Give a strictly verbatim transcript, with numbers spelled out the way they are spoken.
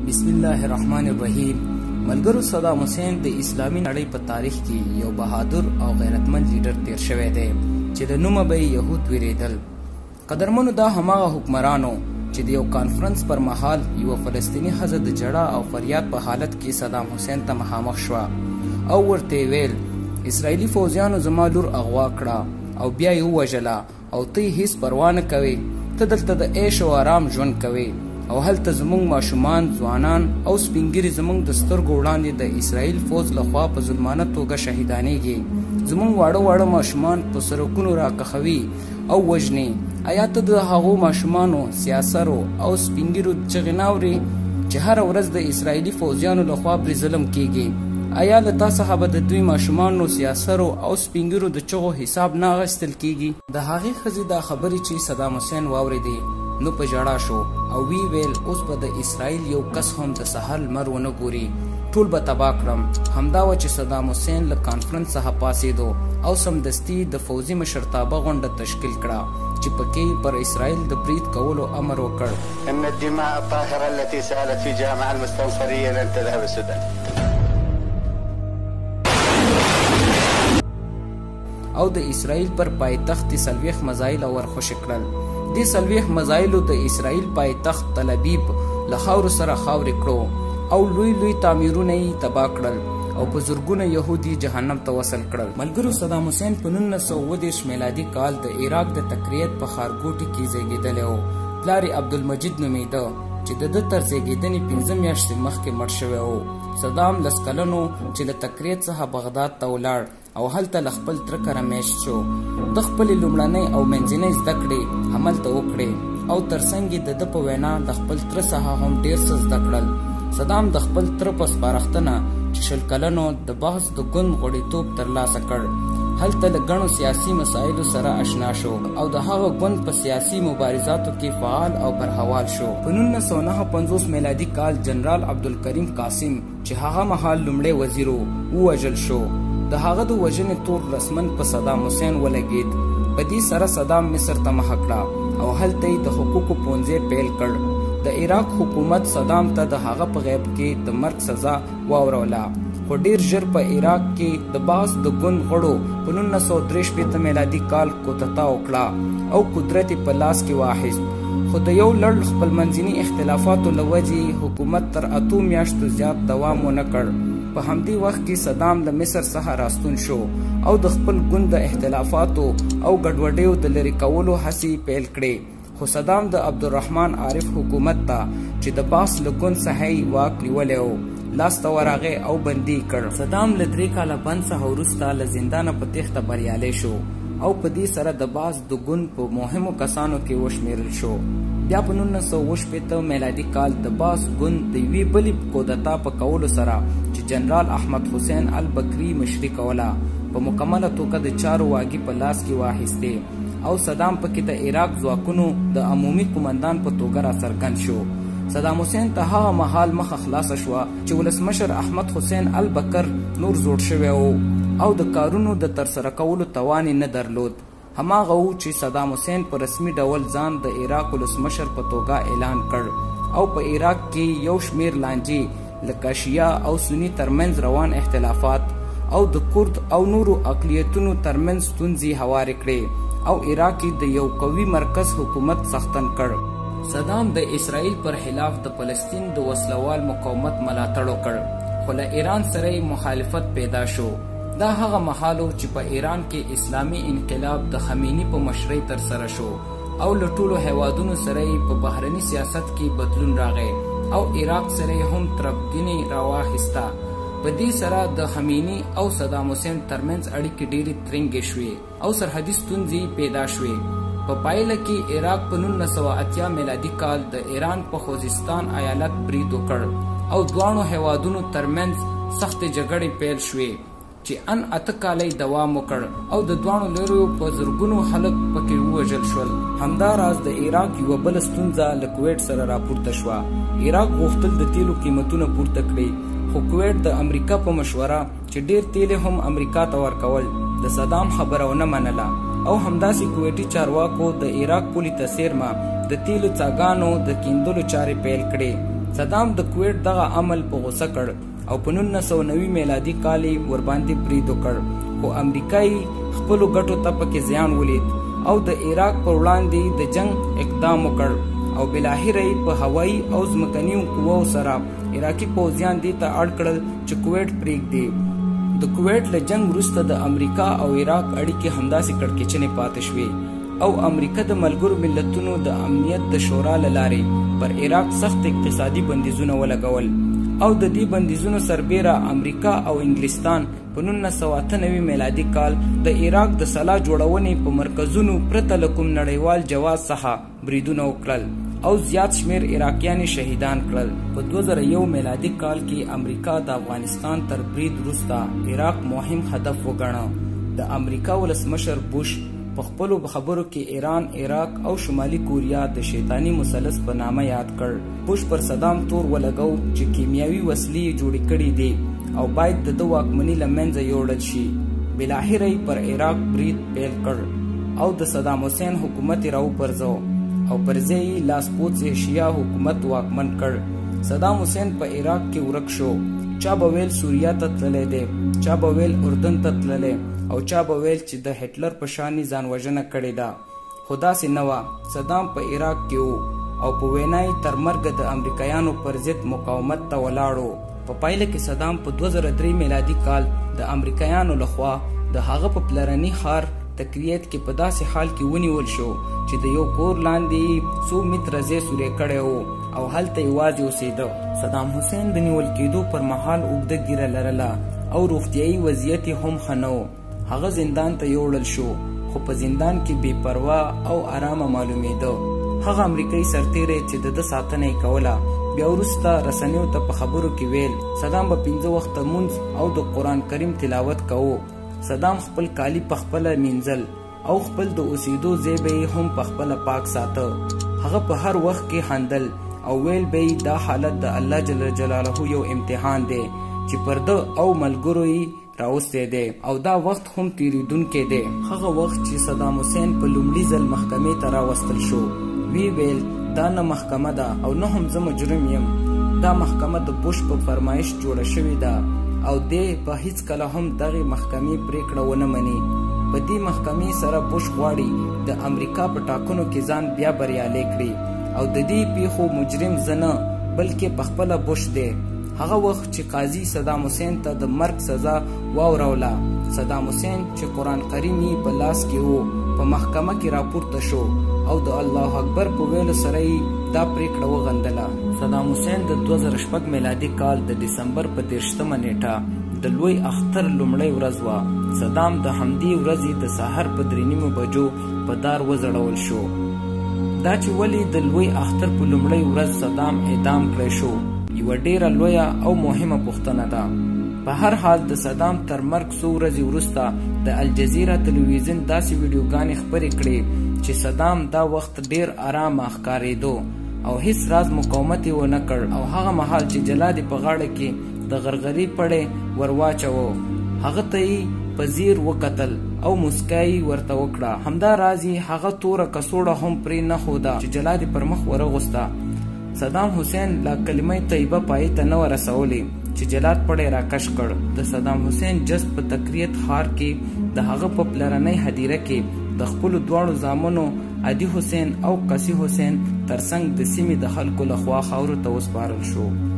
بسم الله الرحمن الرحیم. ملګرو، صدام حسین د اسلامي نړۍ په تاریخ کې یو بهادر او غیرتمند لیډر تیر شوی دی چې د نومه به یهود ویریدل. قدرمنو، دا هماغه حکمرانو چې د یو کانفرنس پر مهال یوه فلسطیني ښځه د ژړا او فریاد په حالت کې صدام حسین ته مخامخ شوه او ورته ویل اسرائیلي فوجیانو زما لور اغوا کړه او بیا یې ووژله او ته یې هیڅ پروا نه کوې. ته دلته د عیش او آرام ژوند کوې او هلته زموږ ماشومان، ځوانان او سپین ږیري زموږ د سترګو وړاندې د اسرائیل فوج لخوا په ظلمانه توګه شهیدانېږي. زموږ واړه واړه ماشومان په سړکونو راکښوي او وژني. آیا ته د هغو ماشومانو، سیاسرو او سپین ږیرو چغې نه اورې چې هره ورځ د اسرائیلي فوجیانو لخوا پرې ظلم کیږي؟ آیا له تا څخه به د دوی ماشومانو، سیاسرو او سپین ږیرو د چغو حساب نه اخیستل کیږي؟ د هغې ښځې دا خبرې چې صدام حسین واورېدې نو په ژړا شو او وی ویل اوس به د اسرائیل یو کس هم د سهار لمر ونه ګوري، ټول به تباه کړم. همدا و چې صدام حسین له کانفرنس څخه پاڅېدو او سمدستي د فوځي مشرتابه غونډه تشکیل کړه چې پکې پر اسرائیل د برید کولو امر وکړ. ان الدماء الطاهره التي سالت في جامع المستنصريه لن تذهب السودان. او د اسرائیل پر پایتخت څلوېښت مزایل ورخوشي کړل. دې څلوېښت مزایلو د اسرائیل پایتخت تل ابیب له خاورو سره خاورې کړو او لوی لوی تعمیرونه یې تباه کړل او په زرګونه یهودي جهنم ته وصل کړل. ملګرو، صدام حسین په نولس سوه اووه دېرش میلادي کال د عراق د تکریت په ښارګوټي کې زیږېدلی و. پلار یې عبدالمجید نومېده چې د ده تر زیږېدنې پنځه میاشتې مخکې مړ شوی و. صدام لس کلن و چې له تکریت څخه بغداد ته ولاړ او هلته له خپل تره کره میشت شو. د خپلې لومړنۍ او منځنۍ زده کړې هملته وکړې او ترڅنګ یې د ده په وینا د خپل تره څخه هم ډېر څه زده کړل. صدام د خپل تره په سپارښتنه چې شل کلنو د بحث د ګوند غړیتوب ترلاسه کړ، هلته له ګڼو سیاسي مسایلو سره اشنا شو او د هغه ګوند په سیاسي مبارزاتو کې فعال او برحوال شو. په نولس سوه نهه پنځوس میلادي کال جنرال عبدالکریم قاسم چې هغه مهال لومړی وزیر و ووژل شو. د هغه د وژنې تور رسمن په صدام حسین ولګید. په دې سره صدام مصر ته مخه کړه او هلته یې د حقوقو پونځی پیل کړ. د عراق حکومت صدام ته د هغه په غیب کې د مرګ سزا واوروله، خو ډیر ژر په عراق کې د باس د ګوند غړو په نولس سوه درې شپېته میلادي کال کودتا وکړه او قدرت یې په لاس کې واخیست. خو د یو لړ خپلمنځي اختلافاتو له وجې حکومت تر اتو میاشتو زیات دوام ونه کړ. په همدې وخت کې صدام له مصر څخه راستون شو او د خپل ګوند د اختلافاتو او ګډوډیو د لرې کولو هڅې پیل کړې. خو صدام د عبدالرحمن عارف حکومت ته چې د باس له ګوند څخه یې واک نیولی و لاس ته ورغی او بندي کړ. صدام له درې کاله بند څخه وروسته له زندانه په تېښته بریالی شو او په دې سره د باس د ګوند په مهمو کسانو کې وشمېرل شو. بیا په نولس سوه اووه شپېته میلادي کال د باس ګوند د یوې بلې کودتا په کولو سره چې جنرال احمد حسین البکري مشري کوله په مکمله توګه د چارو واګي په لاس کې واخیستې او صدام پکې د عراق ځواکونو د عمومي قمندان په توګه راڅرګند شو. صدام حسین ته هغه مهال مخه خلاصه شوه چې ولسمشر احمد حسین البکر نور زوړ شوی و او د کارونو د ترسره کولو توان نه درلود. هماغه و چې صدام حسین په رسمي ډول ځان د عراق ولسمشر په توګه اعلان کړ او په عراق کې یو شمیر لانجې لکه شیعه او سني ترمنځ روان اختلافات او د کرد او نورو اقلیتونو ترمنځ ستونزې هوارې کړې او عراق کې د یو قوي مرکز حکومت څښتن کړ. صدام د اسرائیل پر خلاف د فلسطین د وسلوال مقاومت ملاتړ وکړ، خو له ایران سره یې مخالفت پیدا شو. دا هغه مهالو چې په ایران کې اسلامي انقلاب د خمیني په مشرۍ ترسره شو او له ټولو هیوادونو سره یې په بهرني سیاست کې بدلون راغی او عراق سره یې هم تربګنې راواخیسته. په دې سره د خمیني او صدام حسین ترمنځ اړیکې ډېرې ترنګې شوې او سرحدي ستونزې پیدا شوې. په پایله کې عراق په نولس سوه اتیا میلادي کال د ایران په خوزستان ایالت برید وکړ او دواړو هیوادونو ترمنځ سختې جګړې پیل شوې چې ان اته کاله دوام وکړ او د دواړو لوریو په زرګونو خلک پکې ووژل شول. همداراز د عراق یوه بله ستونزه له کویټ سره راپورته شوه. عراق غوښتل د تیلو قیمتونه پورته کړي، خو کویټ د امریکا په مشوره چې ډیر تیل هم امریکا ته ورکول د صدام خبره ونه منله او همداسې کویټي چارواکو د عراق پولې ته څیرمه د تیلو څاګانو د کیندلو چارې پیل کړې صدام د کویټ دغه عمل په غوسه کړ او په نولس سوه نوي میلادي کال یې ورباندې برید وکړ، خو امریکایي خپلو ګټو ته پکې زیان ولید او د عراق پر وړاندې د جنگ اقدام وکړ او بالاخره یې په هوایي او ځمکنیو قواو سره عراقي پوځیان دې ته اړ کړل چې کویټ پرېږدي. د کویټ له جنگ وروسته د امریکا او عراق اړیکې همداسې کړکېچنې پاتې شوې او امریکا د ملګرو ملتونو د امنیت د شورا له لارې پر عراق سخت اقتصادي بندیزونه ولګول او د دې بندیزونو سربیره امریکا او انګلستان په نولس سوه اته نوي میلادي کال د عراق د سلا جوړونې په مرکزونو پرته له کوم نړیوال جواز څخه بریدونه وکړل او زیات شمیر عراقیان شهیدان کړل. په دوه زره یو میلادي کال کې امریکا د افغانستان تر برید وروسته عراق مهم هدف وګڼه. د امریکا ولسمشر بوش په خپلو خبرو کې ایران، عراق او شمالي کوریا د شیطاني مثلث په نامه یاد کړ. بوش پر صدام تور ولګو چې کیمیاوي وسلې جوړې کړي دي او باید د ده واکمني له منځه یوړل شي. بالاخره یې پر عراق برید پیل کړ او د صدام حسین حکومت یې راوپرځو او پر ځای یې لاسپوڅ شیعه حکومت واکمن کړ. صدام حسین په عراق کې ورک شو. چا به ویل سوریا ته تللی دی، چا به ویل اردن ته تللی او چا به ویل چې د هټلر په شانې ځانوژنه کړې ده، خو داسې نه وه. صدام په عراق کې و او په وینا یې تر مرګه د امریکایانو پر ضد مقاومت ته ولاړ و. په پایله کې صدام په دوه زره درې میلادي کال د امریکایانو لخوا د هغه په پلرني ښار تکریت کې په داسې حال کې ونیول شو چې د یو کور لاندې څو متره ځای سورې کړی و او هلته یوازې اوسېده. صدام حسین د نیول کېدو پر مهال اوږده ږیره لرله او روغتیایي وضعیت یې هم ښه نه و. هغه زندان ته یوړل شو، خو په زندان کې بې پروا او آرامه معلومېده. هغه امریکایي سرتیری چې د ده ساتنه یې کوله بیا وروسته رسنیو ته په خبرو کې ویل صدام به پنځه وخته مونځ او د قرآن کریم تلاوت کوو. صدام خپل کالي پخپله مینځل او خپل د اوسېدو ځای به یې هم پخپله پاک ساته. هغه په هر وخت کې خندل او ویل به یې دا حالت د الله جل جلاله یو امتحان دی چې پر ده او ملګرو یې راوستی دی او دا وخت هم تیریدونکی دی. هغه وخت چې صدام حسین په لومړي ځل محکمې ته راوستل شو، وی ویل دا نه محکمه ده او نه هم زه مجرم یم. دا محکمه د بوش په فرمایش جوړه شوې ده او دی به هیڅکله هم دغې محکمې پریکړه ونه مني. په دې محکمې سره بوش غواړي د امریکا په ټاکنو کې ځان بیا بریالی کړي او د دې پیښو مجرم زه نه بلکې پخپله بوش دی. هغه وخت چې قاضي صدام حسین ته د مرګ سزا واوروله، صدام حسین چې قرآن کریم یې په لاس کې و په محکمه کې راپورته شو او د الله اکبر په ویلو سره یې دا پریکړه وغندله. صدام حسین د دوه زره شپږ میلادي کال د ډسمبر په دېرشتمه نیټه د لوی اختر لومړۍ ورځ وه. صدام د همدې ورځې د سهار په درې نیمو بجو په دار وځړول شو. دا چې ولې د لوی اختر په لومړۍ ورځ صدام اعدام کړی شو یوه ډیره لویه او مهمه پوښتنه ده. په هر حال د صدام تر مرګ څو ورځې وروسته د الجزیره تلویزیون داسې ویډیوګانې خپرې کړې چې صدام دا وخت ډیر آرامه ښکارېدو او هیڅ راز مقاومت یې ونه کړ او هغه مهال چې جلاد یې په غاړه کې د غرغري پړی ور واچوه هغه ته یې په ځیر وکتل او مسکا یې ورته وکړه. همدا راز یې هغه توره کڅوړه هم پرې نه ښوده چې جلاد یې پر مخ ورغوسته. صدام حسین لا کلمه طیبه پای ته نه ورسولې چې جلاد پړی راکش کړ. د صدام حسین جسد په تکریت ښار کې د هغه په پلرنۍ هدیره کې د خپلو دواړو زامنو عدي حسین او قصي حسین ترڅنګ د سیمې د خلکو لخوا خاورو ته وسپارل شو.